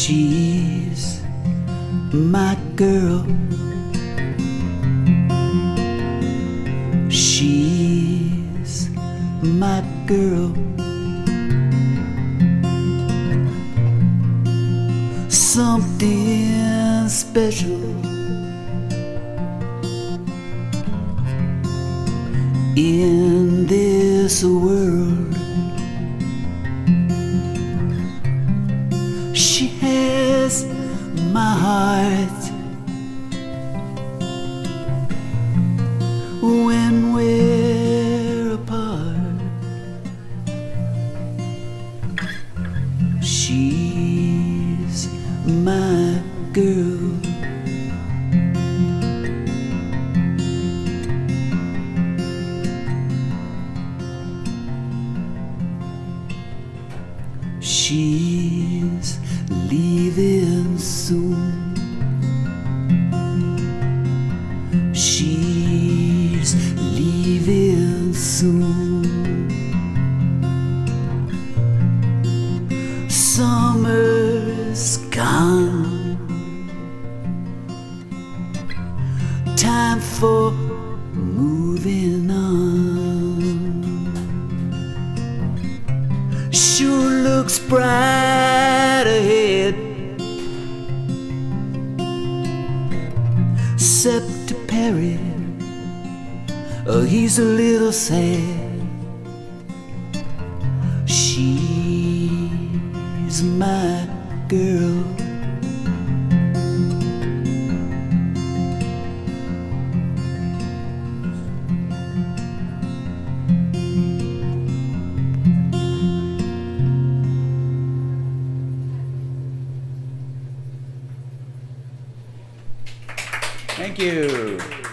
She's my girl. She's my girl. Something special in this world. She has my heart when we're apart. She's my girl. She's leaving soon. She's leaving soon. Summer's gone. Time for moving on. Sure looks bright ahead, except to Perry, oh, he's a little sad. She's my girl. Thank you.